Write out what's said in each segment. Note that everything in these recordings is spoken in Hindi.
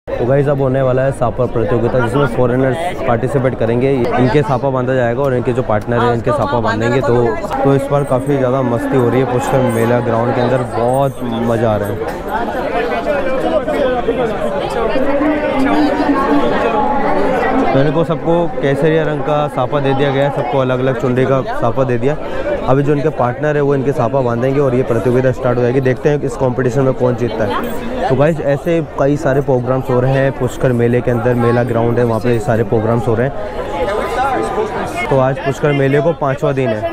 तो गाइस अब होने वाला है सापा प्रतियोगिता जिसमें फॉरेनर्स पार्टिसिपेट करेंगे। इनके सापा बांधा जाएगा और इनके जो पार्टनर हैं इनके सापा बांधेंगे। तो इस बार काफ़ी ज़्यादा मस्ती हो रही है पुष्कर मेला ग्राउंड के अंदर, बहुत मज़ा आ रहा है। तो इनको सबको केसरिया रंग का सापा दे दिया गया है, सबको अलग अलग चुनरी का सापा दे दिया। अभी जो इनके पार्टनर है वो इनके सापा बांधेंगे और ये प्रतियोगिता स्टार्ट हो जाएगी। देखते हैं इस कंपटीशन में कौन जीतता है। तो गाइस ऐसे कई सारे प्रोग्राम्स हो रहे हैं पुष्कर मेले के अंदर। मेला ग्राउंड है, वहाँ पे सारे प्रोग्राम्स हो रहे हैं। तो आज पुष्कर मेले को 5वां दिन है।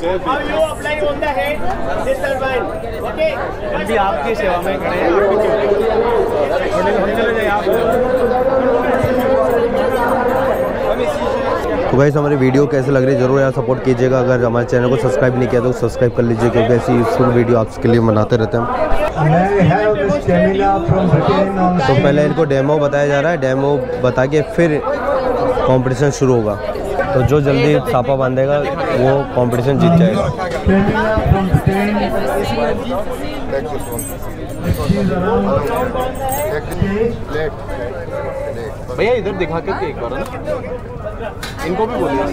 आपकी सेवा में खड़े हैं। तो गाइस हमारी वीडियो कैसे लग रही है ज़रूर यार सपोर्ट कीजिएगा। अगर हमारे चैनल को सब्सक्राइब नहीं किया तो सब्सक्राइब कर लीजिए, क्योंकि ऐसी यूजफुल वीडियो आपके लिए बनाते रहते हैं। तो पहले इनको डेमो बताया जा रहा है, डेमो बता के फिर कंपटीशन शुरू होगा। तो जो जल्दी सापा बांधेगा वो कंपटीशन जीत जाएगा। भैया इधर दिखा के एक बार ना, इनको भी बोलिए।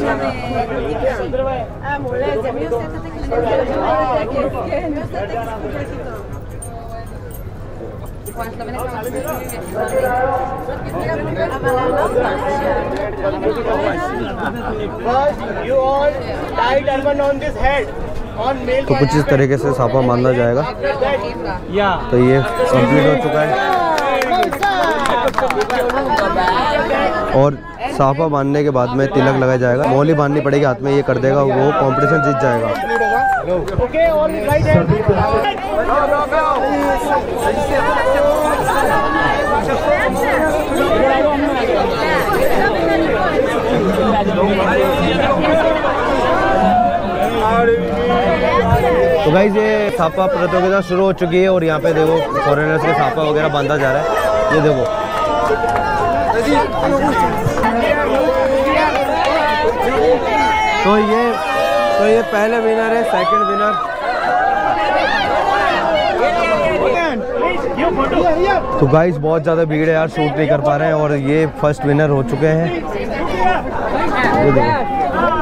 तो कुछ इस तरीके से सापा बांधा जाएगा। तो ये कंप्लीट हो चुका है और साफा बांधने के बाद में तिलक लगाया जाएगा। मौली बांधनी पड़ेगी हाथ में, ये कर देगा वो कंपटीशन जीत जाएगा। तो गाइस ये सापा प्रतियोगिता शुरू हो चुकी है और यहाँ पे देखो फॉरेनर्स के सापा वगैरह बांधा जा रहा है। ये देखो तो ये पहले विनर है, सेकंड विनर। तो गाइस बहुत ज़्यादा भीड़ है यार, शूट नहीं कर पा रहे हैं और ये फर्स्ट विनर हो चुके हैं। ये देखो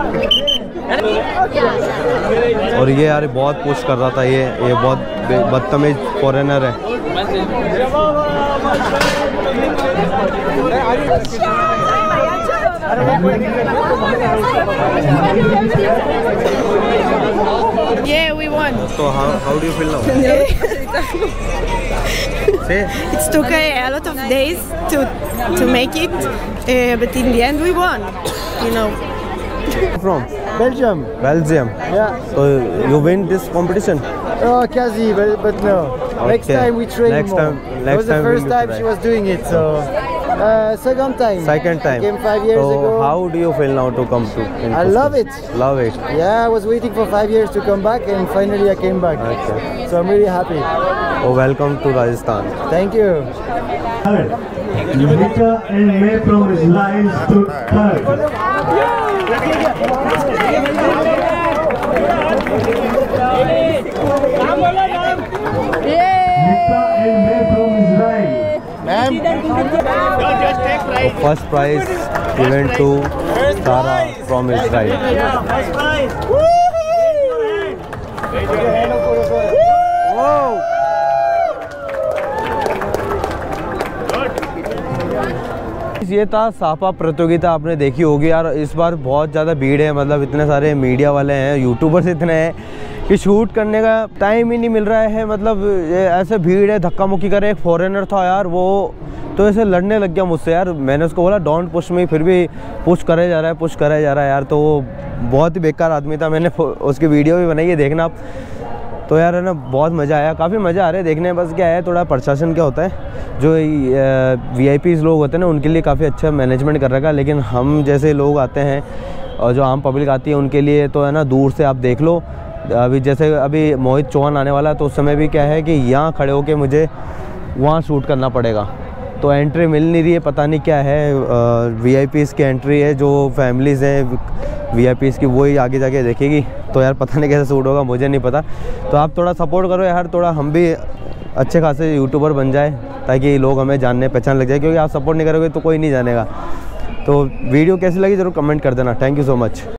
और ये यार बहुत पुश कर रहा था, ये बहुत बदतमीज फॉरेनर है। Yeah, we won. So how do you feel now? Say. It took a lot of days to make it, but in the end we won. You know. From Belgium. Belgium. Yeah. So you win this competition? Kazi, but no. Okay. Next time we train more. It was the first time she was doing it, so second time. Second time. Came 5 years ago. So how do you feel now to come to? I love it. Love it. Yeah, I was waiting for 5 years to come back, and finally I came back. Okay. So I'm really happy. Oh, welcome to Rajasthan. Thank you. Nika and May from Israel stood third. First prize given to Sara from Israel. ये था सापा प्रतियोगिता, आपने देखी होगी यार। इस बार बहुत ज़्यादा भीड़ है, मतलब इतने सारे मीडिया वाले हैं, यूट्यूबर्स इतने हैं कि शूट करने का टाइम ही नहीं मिल रहा है। मतलब ऐसे भीड़ है, धक्का मुक्की करे। एक फॉरेनर था यार, वो तो ऐसे लड़ने लग गया मुझसे यार। मैंने उसको बोला डोंट पुश मी, फिर भी पुश करे जा रहा है यार। तो वो बहुत ही बेकार आदमी था। मैंने उसकी वीडियो भी बनाई है, देखना आप। तो यार है ना, बहुत मज़ा आया, काफ़ी मज़ा आ रहा है देखने में। बस क्या है, थोड़ा प्रशासन क्या होता है, जो VIPs लोग होते हैं ना, उनके लिए काफ़ी अच्छा मैनेजमेंट कर रखा है। लेकिन हम जैसे लोग आते हैं और जो आम पब्लिक आती है उनके लिए तो है ना, दूर से आप देख लो। अभी जैसे अभी मोहित चौहान आने वाला है, तो उस समय भी क्या है कि यहाँ खड़े होके मुझे वहाँ शूट करना पड़ेगा। तो एंट्री मिल नहीं रही है, पता नहीं क्या है। VIPs की एंट्री है, जो फैमिलीज़ हैं VIPs की, वही आगे जाके देखेगी। तो यार पता नहीं कैसे शूट होगा, मुझे नहीं पता। तो आप थोड़ा सपोर्ट करो यार, थोड़ा हम भी अच्छे खासे यूट्यूबर बन जाए, ताकि लोग हमें जानने पहचान लग जाए, क्योंकि आप सपोर्ट नहीं करोगे तो कोई नहीं जानेगा। तो वीडियो कैसी लगी ज़रूर कमेंट कर देना। Thank you so much.